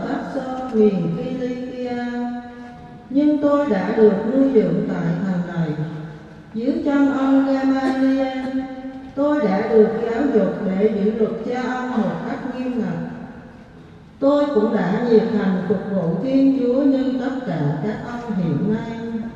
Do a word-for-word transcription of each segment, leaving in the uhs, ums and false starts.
Tarso miền Cilicia, nhưng tôi đã được nuôi dưỡng tại thành này. Dưới chân ông Gamaliel, tôi đã được giáo dục để giữ luật cha ông một cách nghiêm ngặt. Tôi cũng đã nhiệt thành phục vụ Thiên Chúa như tất cả các ông hiện nay.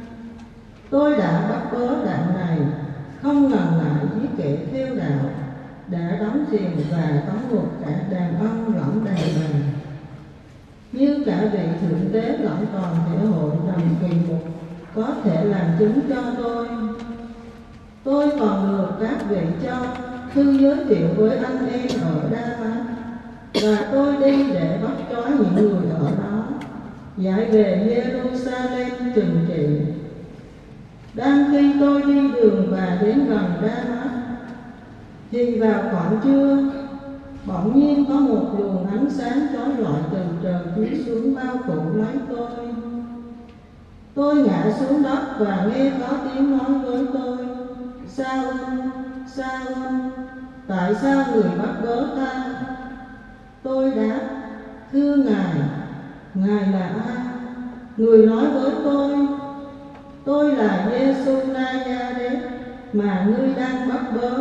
Tôi đã bắt bớ đạn này, không ngần ngại giết kẻ theo đạo, đã đóng xiềng và tống ngục cả đàn ông lẫn đàn bà. Như cả vị thượng đế lẫn toàn thể hội đồng kỳ mục có thể làm chứng cho tôi. Tôi còn được các vị cho thư giới thiệu với anh em ở Đa Mát, và tôi đi để bắt trói những người ở đó, giải về Jerusalem trừng trị. Đang khi tôi đi đường và đến gần Đa Mát, thì vào khoảng trưa, bỗng nhiên có một luồng ánh sáng chói lọi từ trời chiếu xuống bao phủ lấy tôi. Tôi ngã xuống đất và nghe có tiếng nói với tôi: Sao ơn, sao ơn, tại sao người bắt bớ ta? Tôi đáp: Thưa Ngài, Ngài là ai? Người nói với tôi: Tôi là Giê-xu Na-gia-rét mà ngươi đang bắt bớ.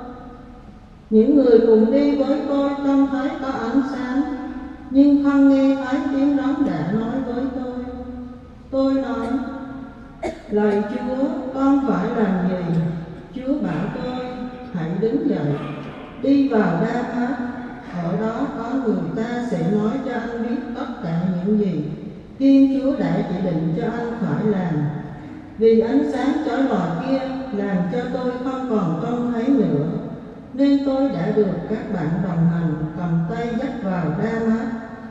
Những người cùng đi với tôi trông thấy có ánh sáng, nhưng không nghe thấy tiếng đấng đã nói với tôi. Tôi nói: Lạy Chúa, con phải làm gì? Chúa bảo tôi: Hãy đứng dậy, đi vào Đa Mát. Ở đó có người ta sẽ nói cho anh biết tất cả những gì Thiên Chúa đã chỉ định cho anh phải làm. Vì ánh sáng chói lọi kia làm cho tôi không còn trông thấy nữa, nên tôi đã được các bạn đồng hành cầm tay dắt vào Đa Mát.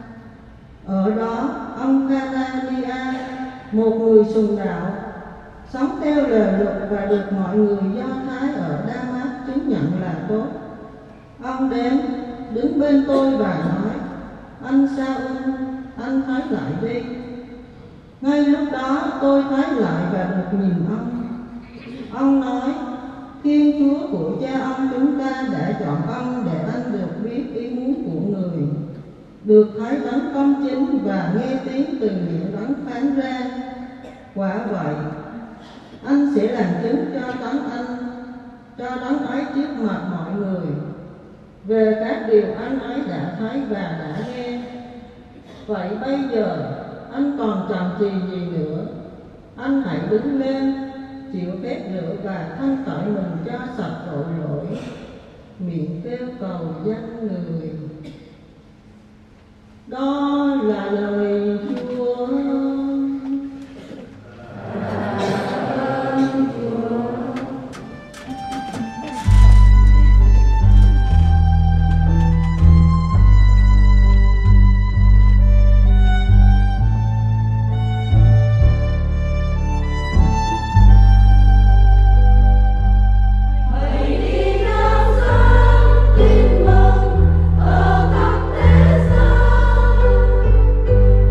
Ở đó, ông Hanania, một người sùng đạo, sống theo lời luật và được mọi người Do Thái ở Đa Mát chứng nhận là tốt. Ông đến, đứng bên tôi và nói: Anh Sao ơn, anh thấy lại đi. Ngay lúc đó tôi thấy lại và được nhìn ông. Ông nói: Thiên Chúa của cha ông chúng ta đã chọn ông để anh được biết ý muốn của người, được thấy đấng công chính và nghe tiếng từ miệng đấng phán ra. Quả vậy, anh sẽ làm chứng cho đấng anh, cho đấng ấy trước mặt mọi người về các điều anh ấy đã thấy và đã nghe. Vậy bây giờ anh còn chần chừ gì nữa? Anh hãy đứng lên, chịu phép rửa và thanh tẩy mình cho sạch tội lỗi, miệng kêu cầu danh người. Đó là lời Chúa. Tin mừng ở khắp thế gian.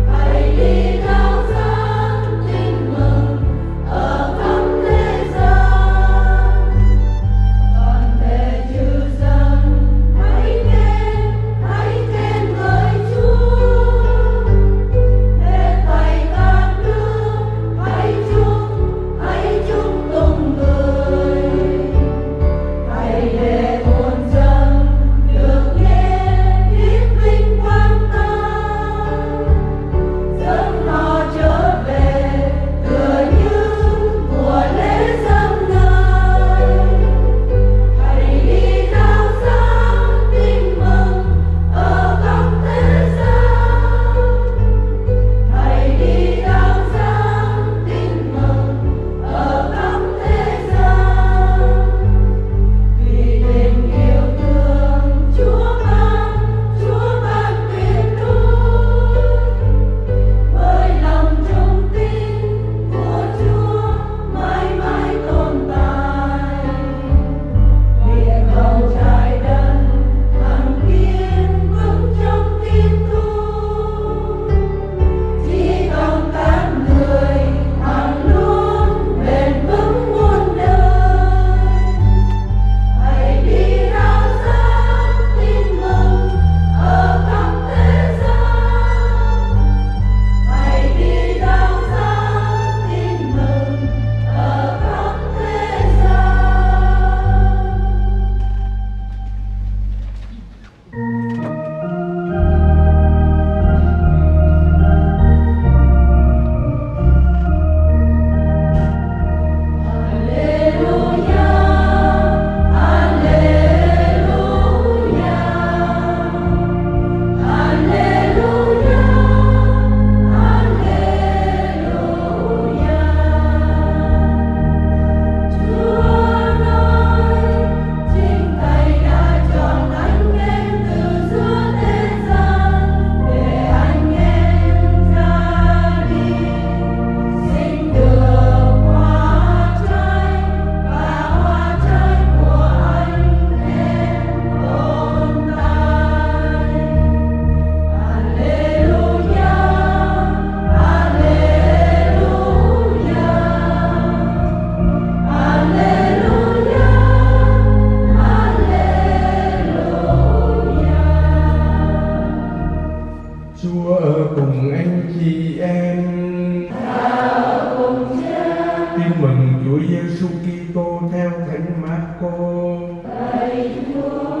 Chúa ở cùng anh chị em. Và cùng Cha. Tin mừng Chúa Giêsu Kitô theo Thánh Mác-cô. Lạy Chúa.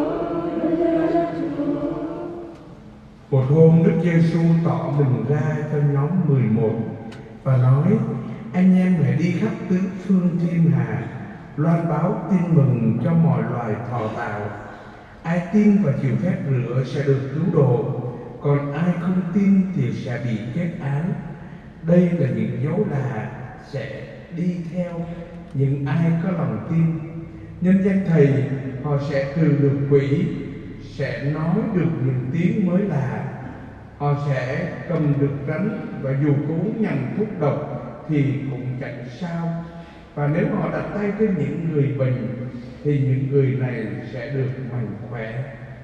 Một hôm Đức Giêsu tỏ mình ra cho nhóm mười một và nói: anh em hãy đi khắp tứ phương thiên hà, loan báo tin mừng cho mọi loài thọ tạo. Ai tin và chịu phép rửa sẽ được cứu độ, còn ai không tin thì sẽ bị kết án. Đây là những dấu lạ sẽ đi theo những ai có lòng tin. Nhân danh Thầy, họ sẽ trừ được quỷ, sẽ nói được những tiếng mới lạ, họ sẽ cầm được rắn, và dù có uống nhầm thuốc độc thì cũng chẳng sao. Và nếu họ đặt tay trên những người bệnh thì những người này sẽ được mạnh khỏe.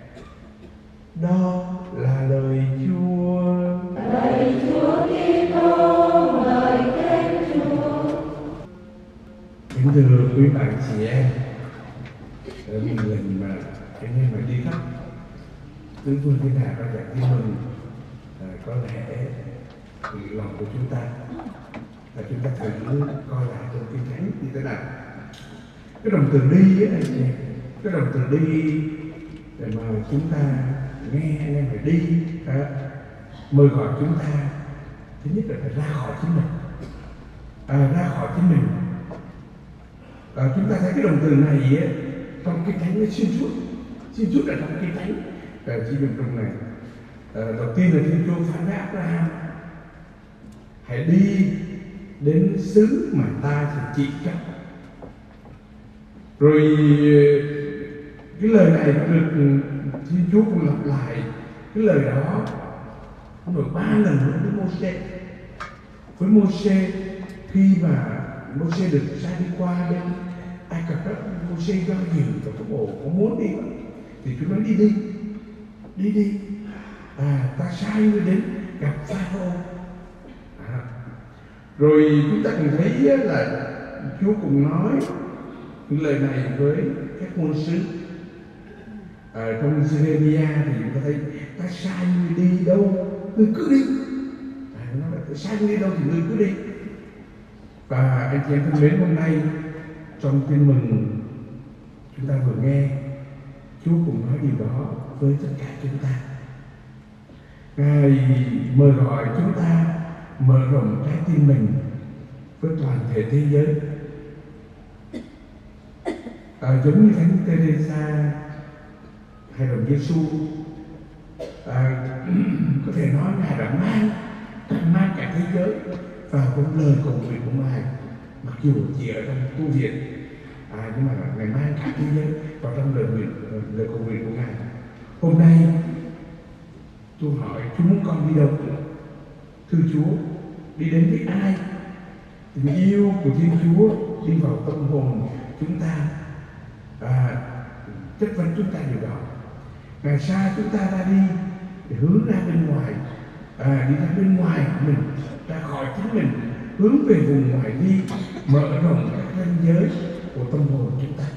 Đó là lời Chúa. Lạy Chúa Kitô, lời khen Chúa. Kính thưa quý bạn chị em, ở một lần mà anh em phải đi khắp tứ phương thiên hà và giảng tin mừng, à, có lẽ lòng của chúng ta là chúng ta thử coi lại trong Kinh Thánh như thế nào. Cái động từ đi ấy, anh chị, cái động từ đi để mà chúng ta nghe anh em phải đi, à, mời gọi chúng ta thứ nhất là phải ra khỏi chính mình, à, ra khỏi chính mình. À, chúng ta thấy cái động từ này ấy, trong Kinh Thánh nó xuyên suốt, xuyên suốt ở trong Kinh Thánh, à, chỉ dùng trong này. À, đầu tiên là Thiên Chúa phán với Abraham: hãy đi đến xứ mà ta sẽ chỉ cho. Rồi cái lời này nó được Thiên Chúa cũng lặp lại cái lời đó rồi ba lần nữa với Mô-sê. Với Mô-sê, khi mà Mô-sê được sai đi qua bên Ai Cập đó, Mô-sê do dự và có bộ có muốn đi thì Chúa nói đi đi, đi đi. À, ta sai ngươi đến gặp Pharaoh. À, rồi chúng ta cũng thấy là Chúa cũng nói những lời này với các ngôn sứ. À, trong Giê-rê-mi-a thì chúng ta thấy ta sai ngươi đi đâu ngươi cứ đi. À, nó nói ta sai ngươi đi đâu thì ngươi cứ đi. Và anh chị em thân mến, hôm nay trong tin mừng chúng ta vừa nghe, Chúa cũng nói điều đó với tất cả chúng ta. Ngài mời gọi chúng ta mở rộng trái tim mình với toàn thể thế giới. À, giống như Thánh Teresa hay đồng Giêsu, à, có thể nói Ngài đã mang mang cả thế giới vào trong lời cầu nguyện của Ngài, mặc dù chỉ ở trong tu viện, à, nhưng mà Ngài mang cả thế giới vào trong lời nguyện, lời cầu nguyện của Ngài. Hôm nay tôi hỏi Chúa muốn con đi đâu? Thưa Chúa, đi đến với ai? Tình yêu của Thiên Chúa đi vào tâm hồn chúng ta, à, chất vấn chúng ta điều đó. Ngài sai chúng ta ra đi để hướng ra bên ngoài, à, đi ra bên ngoài của mình, ra khỏi chính mình, hướng về vùng ngoài đi, mở rộng các ranh giới của tâm hồn chúng ta.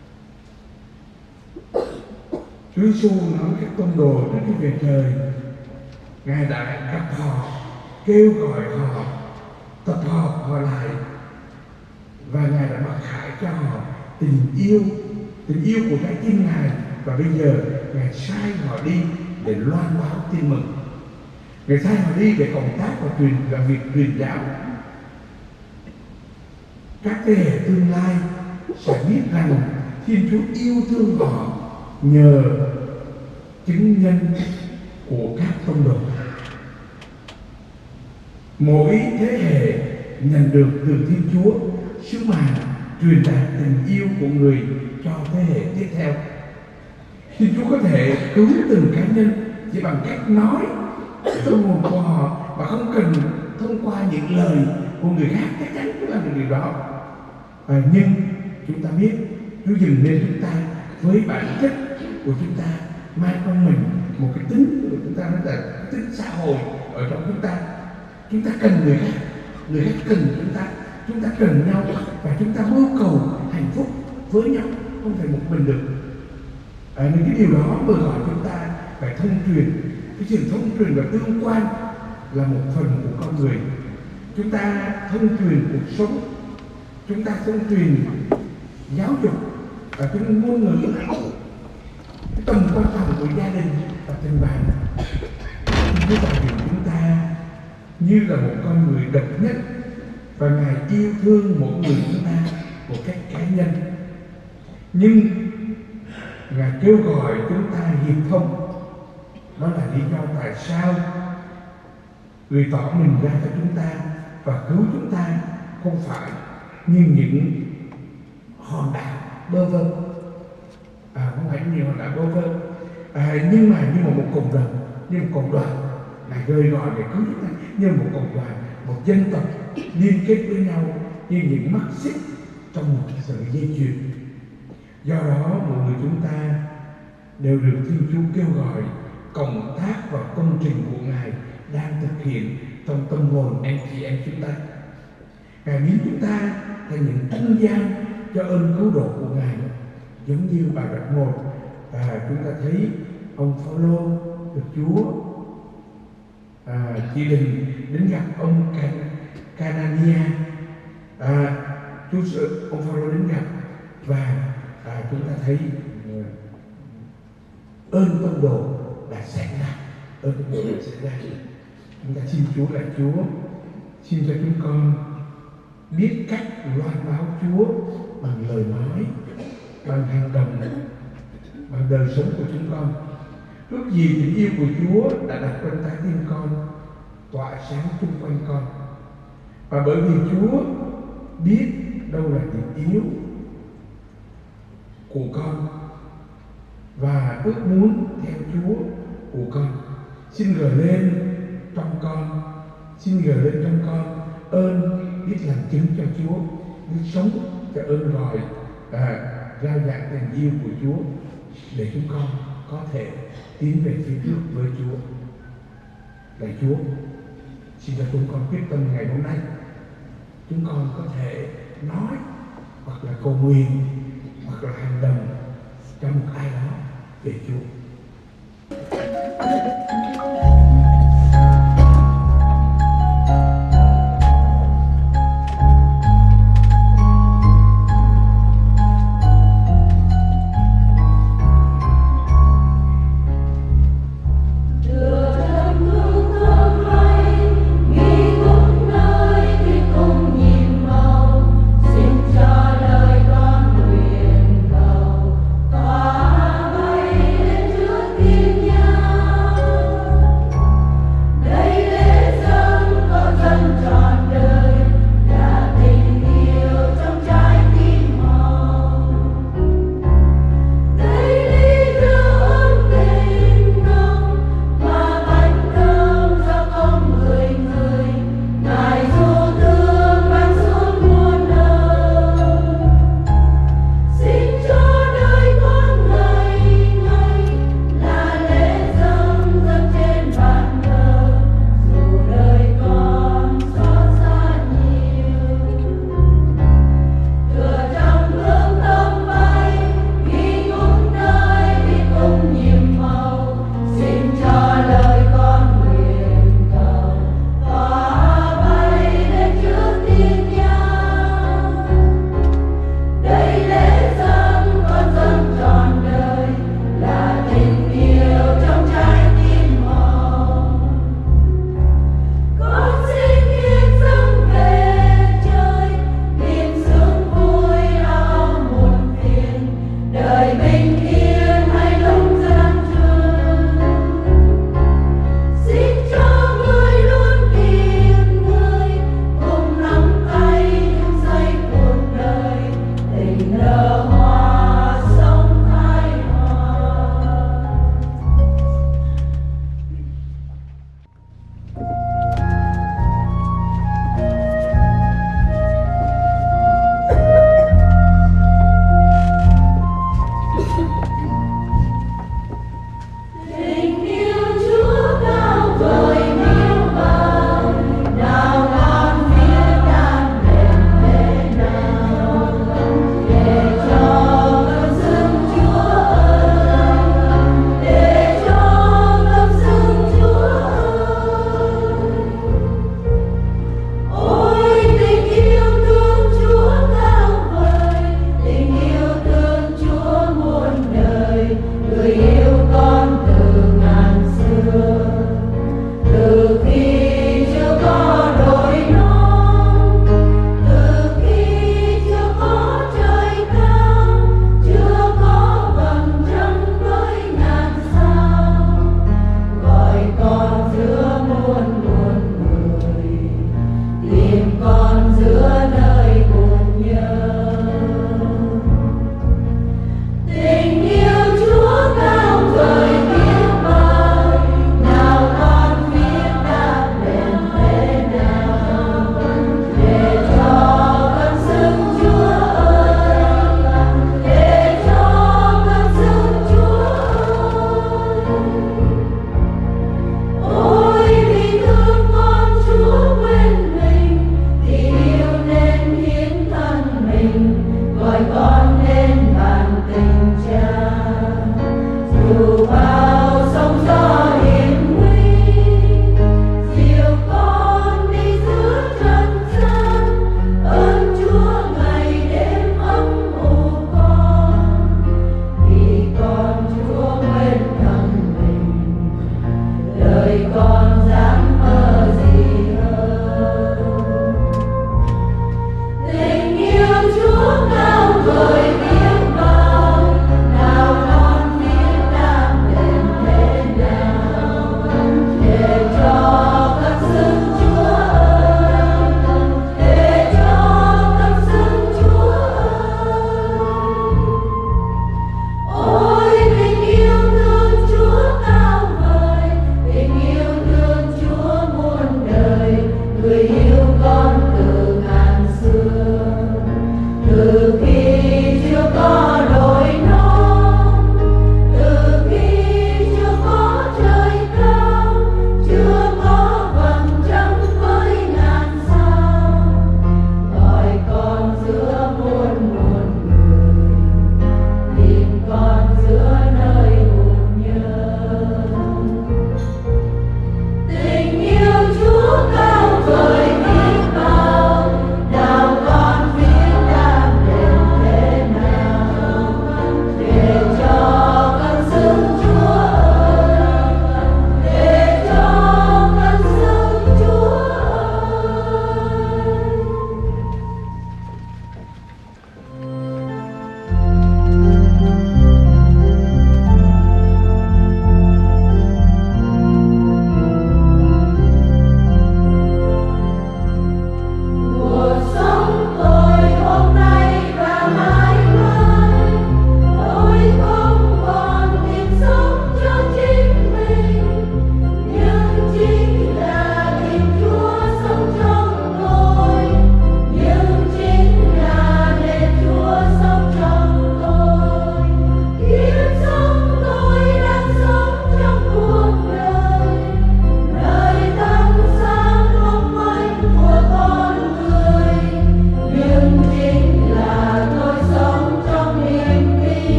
Chúa Giêsu nói các tông đồ trước khi về trời, Ngài đã gặp họ, kêu gọi họ, tập hợp họ lại, và Ngài đã mặc khải cho họ tình yêu, tình yêu của trái tim Ngài. Và bây giờ Ngài sai họ đi để loan báo tin mừng. Ngài sai họ đi để công tác và truyền và việc truyền giáo. Các thế hệ tương lai sẽ biết rằng Thiên Chúa yêu thương họ nhờ chứng nhân của các tông đồ. Mỗi thế hệ nhận được từ Thiên Chúa sứ mạng truyền đạt tình yêu của người cho thế hệ tiếp theo. Thiên Chúa có thể cứu từng cá nhân chỉ bằng cách nói tâm hồn của họ và không cần thông qua những lời của người khác. Chắc chắn chúng làm được điều đó. À, nhưng chúng ta biết Chúa dừng lên chúng ta với bản chất của chúng ta mang trong mình một cái tính của chúng ta, nó là tính xã hội ở trong chúng ta. Chúng ta cần người khác, người khác cần chúng ta, chúng ta cần nhau và chúng ta mưu cầu hạnh phúc với nhau, không thể một mình được. À, nên cái điều đó mời gọi chúng ta phải thông truyền cái sự thông truyền và tương quan là một phần của con người. Chúng ta thông truyền cuộc sống, chúng ta thông truyền giáo dục và cái ngôn ngữ, cái tầm quan trọng của gia đình và tình bạn. Chúa tạo dựng chúng ta như là một con người độc nhất, và Ngài yêu thương mỗi người chúng ta một cách cá nhân. Nhưng Ngài kêu gọi chúng ta hiệp thông. Đó là lý do tại sao người tỏ mình ra cho chúng ta và cứu chúng ta không phải như những hòn đảo bơ vơ, à, không phải như hòn đảo bơ vơ, à, nhưng mà như một cộng đồng, như một cộng đoàn. Ngài gợi gọi để cứu chúng ta như một cộng đoàn, một dân tộc liên kết với nhau như những mắt xích trong một sợi dây chuyền. Do đó mọi người chúng ta đều được Thiên Chúa kêu gọi cộng tác vào công trình của Ngài đang thực hiện trong tâm hồn anh chị em chúng ta. Ngài biến chúng ta thành những trung gian cho ơn cứu độ của Ngài, giống như bài đoạn một, và chúng ta thấy ông Phaolô được Chúa à, chỉ định đến gặp ông Canania. À, Chúa sự ông Phaolô đến gặp, và à, chúng ta thấy uh, ơn tông đồ đã xảy ra, ơn tông đồ đã xảy ra. Chúng ta xin Chúa là Chúa xin cho chúng con biết cách loan báo Chúa bằng lời nói, bằng hành động, bằng đời sống của chúng con. Ước gì tình yêu của Chúa đã đặt trên trái tim con tỏa sáng xung quanh con, và bởi vì Chúa biết đâu là điểm yếu của con và ước muốn theo Chúa của con, xin gửi lên trong con, xin gửi lên trong con ơn biết làm chứng cho Chúa, biết sống cho ơn gọi à, rao giảng tình yêu của Chúa, để chúng con có thể tiến về phía trước với Chúa. Lạy Chúa, xin cho chúng con quyết tâm ngày hôm nay chúng con có thể nói hoặc là cầu nguyện hoặc là hành động cho một ai đó về Chúa.